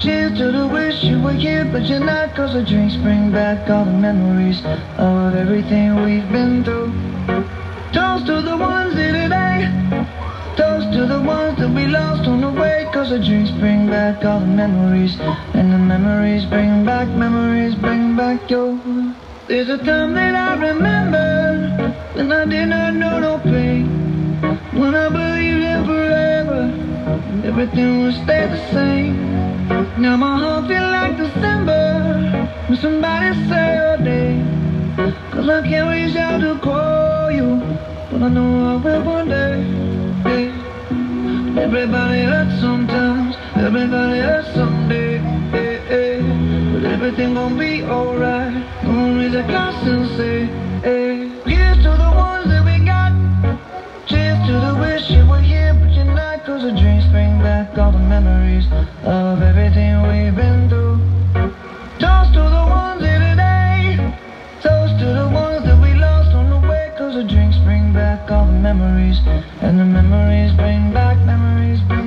Cheers to the wish you were here, but you're not. Cause the drinks bring back all the memories of everything we've been through. Toast to the ones here today. Toast to the ones that we lost on the way. Cause the drinks bring back all the memories, and the memories bring back your. There's a time that I remember when I did not know no pain, when I believed in forever, everything would stay the same. Now my heart feel like December when somebody say your name. Cause I can't reach out to call you, but I know I will one day. Everybody hurts sometimes, everybody hurts someday. But everything gon' be alright. Gonna raise a glass and say, here's to the ones that we got. Cheers to the wish you were here, but you're not. Cause the drinks bring back all the memories of everything we've been through. Toast to the ones here today. Toast to the ones that we lost on the way. Cause the drinks bring back all the memories, and the memories bring back